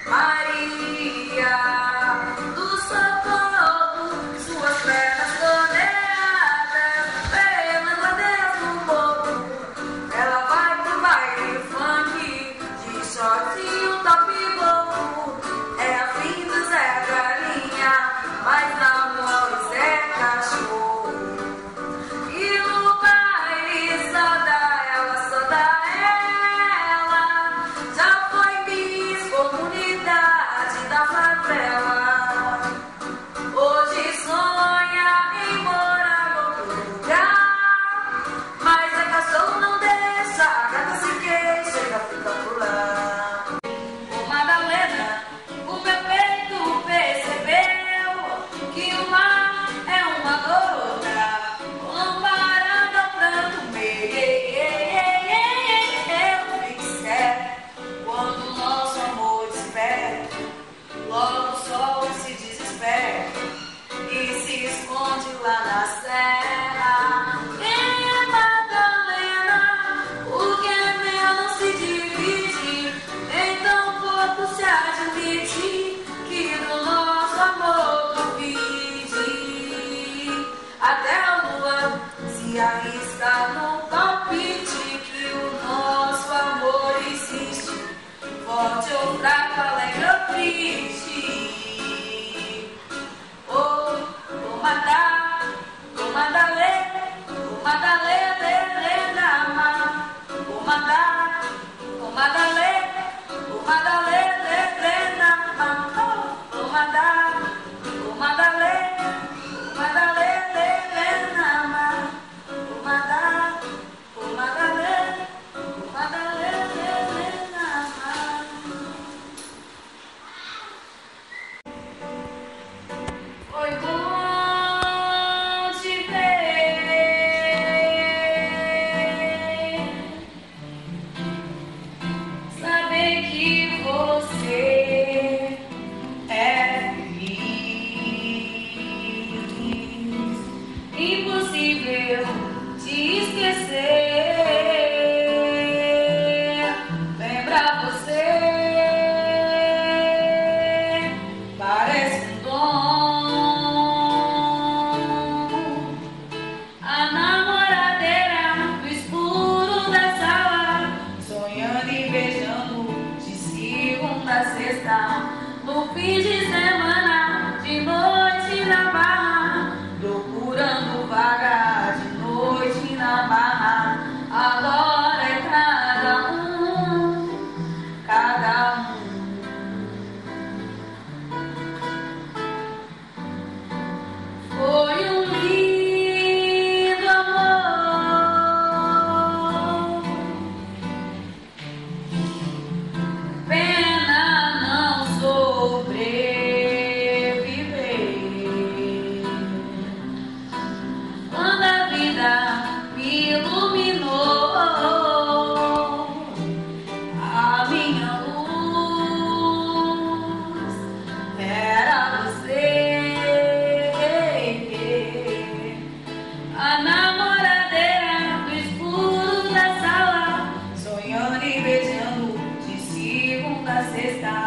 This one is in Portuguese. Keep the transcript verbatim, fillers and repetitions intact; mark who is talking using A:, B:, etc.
A: Maria do Socorro, suas pernas torneadas pelas ladeiras do morro. Ela vai pro baile funk de shortinho, top louco. É a fim do Zé Galinha, mas namora o Zé Cachorro. E no baile só dá ela, só dá ela. Já foi Miss Comunidade da favela. Hoje sonha em morar em outro lugar, mas a cachorro não deixa, a gata se queixa e já fica por lá. Ô Madalena, o meu peito percebeu que o mar é uma gota comparado ao pranto meu. Eu fico sério quando o nosso amor desperta, logo o sol se desespera e se esconde lá na serra. É Madalena, o que é meu não se divide, então pouco se admite que do nosso amor duvide. Até a lua se arrisca no palpite que o nosso amor existe, forte ou fraco, alegre ou triste. Oh, oh, Madá, oh, Madalena, oh, Madalena, Helena, oh, Madá, oh, Madalena, oh, Madalena, Helena, oh, oh, Madá, oh, Madalena, oh, Madalena, Helena, oh, Madá, oh, Madalena, oh, Madalena, Helena. Foi bom te ver, saber que você é feliz, impossível te esquecer. Lembra você, parece um dom, a namoradeira no escuro da sala, sonhando e beijando de segunda a sexta, no fim de semana, de noite na barra, procurando vaga de noite na barra. Agora é cada um, cada um. Foi um lindo amor, pena não sobreviver. Quando a vida me iluminou, a minha luz era você. A namoradeira no escuro da sala, sonhando e beijando de segunda a sexta,